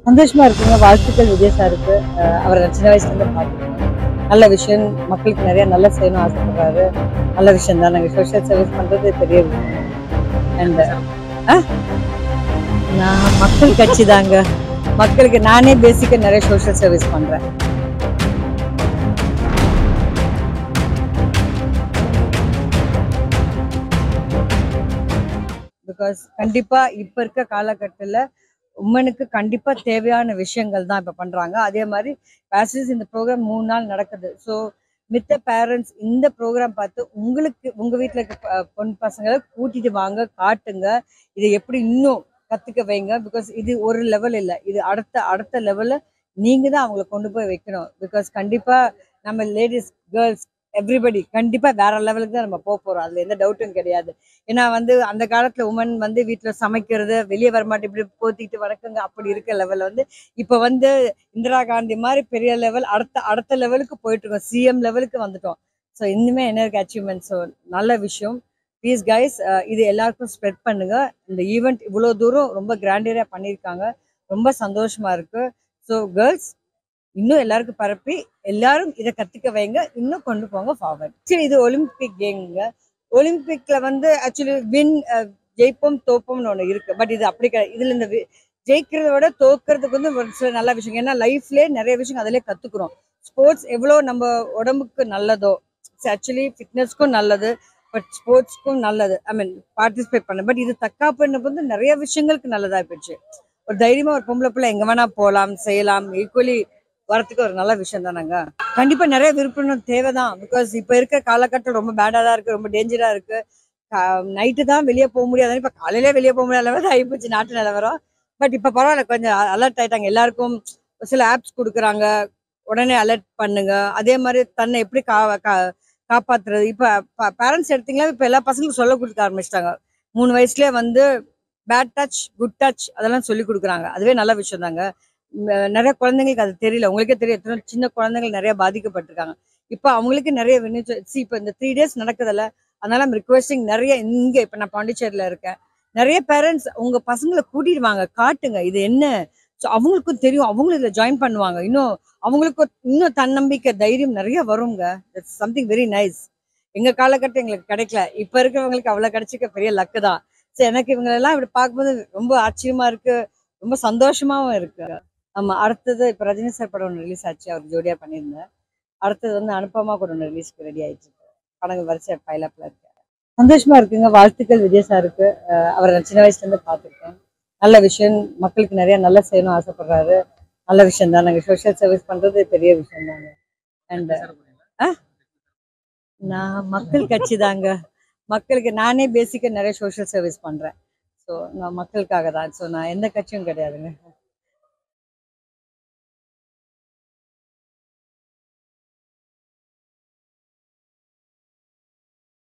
சந்தோஷமா இருக்குங்க. வாழ்த்துக்கள் விஜய் சாருக்கு. அவரை நான் சின்ன வயசுல இருந்து பார்த்துருக்கேன். நல்ல விஷயம், மக்களுக்கு நிறைய நல்ல செய்யணும் ஆசைப்படுறாரு. நல்ல விஷயம் தான். நாங்கள் சோஷியல் சர்வீஸ் பண்றது பெரிய விஷயம். அண்ட் நான் மக்கள் கட்சி தாங்க. மக்களுக்கு நானே பேசிக்காக நிறைய சோஷியல் சர்வீஸ் பண்றேன். பிகாஸ் கண்டிப்பா இப்ப இருக்க காலகட்டத்தில் உமனுக்கு கண்டிப்பா தேவையான விஷயங்கள் தான் இப்ப பண்றாங்க. அதே மாதிரி பேசஸ் இந்த ப்ரோக்ராம் 3 நாள் நடக்குது. ஸோ மித்த பேரண்ட்ஸ் இந்த ப்ரோக்ராம் பார்த்து உங்களுக்கு உங்க வீட்டில் இருக்க பொன் பசங்களை கூட்டிட்டு வாங்க, காட்டுங்க. இதை எப்படி இன்னும் கத்துக்க வைங்க. பிகாஸ் இது ஒரு லெவல் இல்லை, இது அடுத்த அடுத்த லெவலில் நீங்க தான் அவங்கள கொண்டு போய் வைக்கணும். பிகாஸ் கண்டிப்பா நம்ம லேடிஸ் கேர்ள்ஸ் எவ்ரிபடி கண்டிப்பா வேற லெவலுக்கு தான் நம்ம போக போறோம். அதுல எந்த டவுட்டும் கிடையாது. ஏன்னா அந்த காலத்துல உமன் வீட்டுல சமைக்கிறது, வெளியே வரமாட்டேன், இப்படி போத்திட்டு வணக்கங்க அப்படி இருக்க லெவல் இப்ப இந்திரா காந்தி மாதிரி பெரிய லெவல் அடுத்த அடுத்த லெவலுக்கு போயிட்டு இருக்கோம். சிஎம் லெவலுக்கு வந்துட்டோம். ஸோ இன்னுமே என்ன இருக்கு அச்சீவ்மெண்ட். ஸோ நல்ல விஷயம். ப்ளீஸ் கைஸ், இது எல்லாருக்கும் ஸ்ப்ரெட் பண்ணுங்க. இந்த ஈவெண்ட் இவ்வளோ தூரம் ரொம்ப கிராண்டியரா பண்ணியிருக்காங்க. ரொம்ப சந்தோஷமா இருக்கு. ஸோ கேர்ள்ஸ், இன்னும் எல்லாருக்கும் பரப்பி எல்லாரும் இதை கத்துக்க வைங்க, இன்னும் கொண்டு போங்க ஃபார்வர்ட். சரி, இது ஒலிம்பிக் கேம்ங்க. ஒலிம்பிக்ல ஆக்சுவலி ஜெயிப்போம் தோப்போம்னு ஒன்று இருக்கு. பட் இது அப்படி கிடையாது. இதுல இந்த ஜெயிக்கிறத விட தோக்கிறதுக்கு ஒரு சில நல்ல விஷயம். ஏன்னா லைஃப்லேயே நிறைய விஷயம் அதிலே கத்துக்கிறோம். ஸ்போர்ட்ஸ் எவ்வளோ நம்ம உடம்புக்கு நல்லதோ, ஆக்சுவலி ஃபிட்னஸ்க்கும் நல்லது, பட் ஸ்போர்ட்ஸ்க்கும் நல்லது. ஐ மீன் பார்ட்டிசிபேட் பண்ண. பட் இது தற்காப்பு நிறைய விஷயங்களுக்கு நல்லதா போயிடுச்சு. ஒரு தைரியமா ஒரு பொம்பளை பிள்ளை எங்க வேணா போகலாம், செய்யலாம். ஈக்குவலி வரத்துக்கு ஒரு நல்ல விஷயம் தானங்க. கண்டிப்பா நிறைய விருப்பம் தேவைதான். பிகாஸ் இப்ப இருக்க காலகட்டம் ரொம்ப பேடா தான் இருக்கு, ரொம்ப டேஞ்சரா இருக்கு. நைட்டு தான் வெளியே போக முடியாது, இப்ப காலையிலே வெளியே போக முடியாத அளவு ஆகிப்போச்சு நாட்டு நிலவரம். பட் இப்ப பரவாயில்ல, கொஞ்சம் அலர்ட் ஆயிட்டாங்க. எல்லாருக்கும் சில ஆப்ஸ் கொடுக்குறாங்க, உடனே அலர்ட் பண்ணுங்க. அதே மாதிரி தன்னை எப்படி காப்பாத்துறது. இப்ப பேரண்ட்ஸ் எடுத்தீங்களா, இப்ப எல்லா பசங்களுக்கும் சொல்ல கொடுக்க ஆரம்பிச்சிட்டாங்க. 3 வயசுலயே பேட் டச் குட் டச் அதெல்லாம் சொல்லி கொடுக்குறாங்க. அதுவே நல்ல விஷயம் தாங்க. நிறைய குழந்தைங்களுக்கு அது தெரியல. உங்களுக்கே தெரியும், எத்தனை சின்ன குழந்தைகள் நிறைய பாதிக்கப்பட்டிருக்காங்க. இப்போ அவங்களுக்கு நிறைய இப்போ இந்த 3 days நடக்குதுல்ல, அதனால ரிக்வெஸ்டிங் நிறைய. இப்ப நான் பாண்டிச்சேரியில இருக்கேன். நிறைய பேரண்ட்ஸ் உங்க பசங்களை கூட்டிட்டு வாங்க, காட்டுங்க இது என்ன. ஸோ அவங்களுக்கும் தெரியும், அவங்களும் இதில் ஜாயின் பண்ணுவாங்க. அவங்களுக்கும் இன்னும் தன்னம்பிக்கை தைரியம் நிறைய வருங்க. That's something very nice. எங்க காலகட்டம் எங்களுக்கு கிடைக்கல, இப்ப இருக்கிறவங்களுக்கு அவ்வளவு கிடைச்சிக்க பெரிய லக்கு தான். ஸோ எனக்கு இவங்களெல்லாம் இப்படி பார்க்கும்போது ரொம்ப ஆச்சரியமா இருக்கு, ரொம்ப சந்தோஷமாவும் இருக்கு. ஆமா, அடுத்தது இப்ப ரஜினி சார் படம் ஒன்று ரிலீஸ் ஆச்சு, அவர் ஜோடியா பண்ணியிருந்தேன். அடுத்தது அனுப்பமா கூட ஒன்று ரிலீஸ்க்கு ரெடி ஆயிட்டு இருக்கு. படங்கள் வரிசை பைலப்ல இருக்கு. சந்தோஷமா இருக்குங்க. வாழ்த்துக்கள் விஜய் சாருக்கு. அவரை நான் சின்ன வயசுல இருந்து பார்த்துருக்கேன். நல்ல விஷயம், மக்களுக்கு நிறைய நல்ல செய்யணும் ஆசைப்படுறாரு. நல்ல விஷயம் தான். நாங்கள் சோஷியல் சர்வீஸ் பண்றது பெரிய விஷயம் தாங்க. அண்ட் நான் மக்கள் கட்சி தாங்க. மக்களுக்கு நானே பேசிக்காக நிறைய சோஷியல் சர்வீஸ் பண்றேன். ஸோ நான் மக்களுக்காக தான். ஸோ நான் எந்த கட்சியும் கிடையாதுங்க.